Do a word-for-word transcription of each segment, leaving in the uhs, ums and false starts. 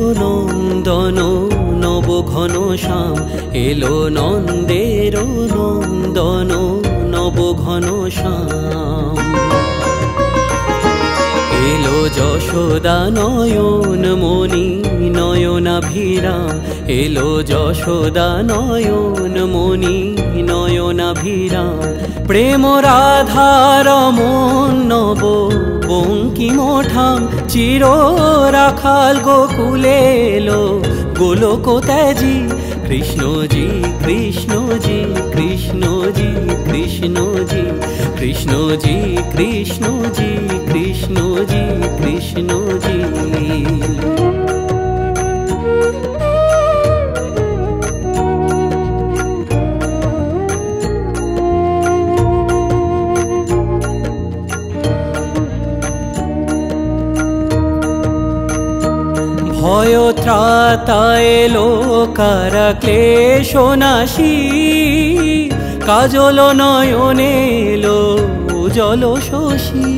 নন্দন নব ঘন শ্যাম, এলো নন্দের নন্দন নব ঘন শ্যাম। এলো যশোদা নয়ন মণি নয়নাভিরাম, এলো যশোদা নয়ন মণি নয়নাভিরাম। প্রেম রাধার মন নব বঙ্কিম ঠাম, চির রাখাল গোকুলে এলো গোলক ত্যাজি। কৃষ্ণজি কৃষ্ণজি কৃষ্ণজি কৃষ্ণজি কৃষ্ণজি কৃষ্ণজি কৃষ্ণজি কৃষ্ণজি। ভয় ত্রাতা এলো কারা ক্লেশ নাশী, কাজল নয়নে এলো উজ্জ্বল শশী।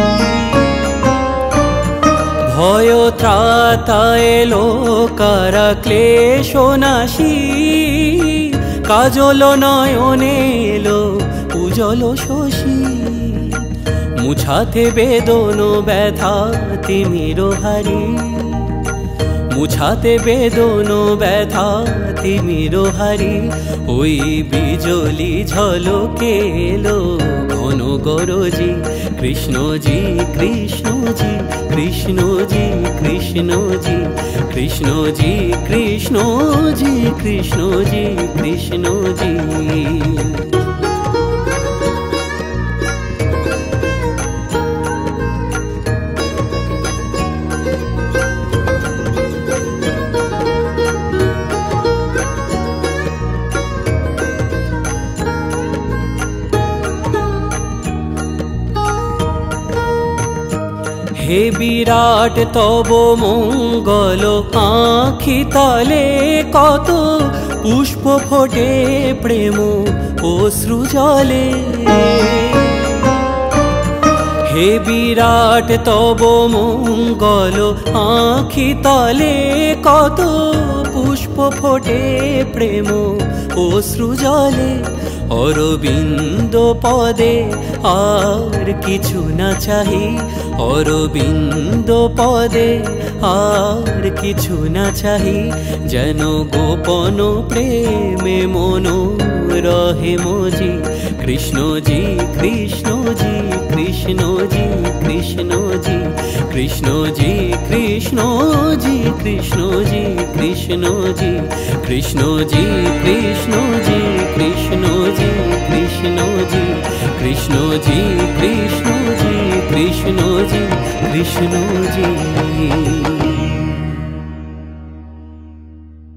ভয় ত্রাতা এলো কারা ক্লেশ নাশী, কাজল নয়নে এলো উজ্জ্বল শশী। মুছাতে বেদন ব্যথা তিমির হারি, মুছাতে বেদন ব্যথা তিমির হারি। ওই বিজলি ঝলকে এলো ঘন গরজি। কৃষ্ণজি কৃষ্ণজি কৃষ্ণজি কৃষ্ণজি কৃষ্ণজি কৃষ্ণজি কৃষ্ণজি কৃষ্ণজি। হে বিরাট তব মঙ্গল আঁখি তলে, কত পুষ্প ফোটে প্রেম অশ্রু জলে। হে বিরাট তব মঙ্গল আঁখি তলে, কত পুষ্প ফোটে প্রেম অশ্রু জলে। অরবিন্দ পদে আর কিছু না চাহি, অরবিন্দ পদে আর কিছু না চাহি। যেন গোপন প্রেমে মন রহে মজি। কৃষ্ণজি কৃষ্ণজি কৃষ্ণজি কৃষ্ণজি কৃষ্ণজি কৃষ্ণজি কৃষ্ণজি কৃষ্ণজি কৃষ্ণজি কৃষ্ণজি কৃষ্ণজি কৃষ্ণজি কৃষ্ণজি কৃষ্ণজি কৃষ্ণজি কৃষ্ণজি।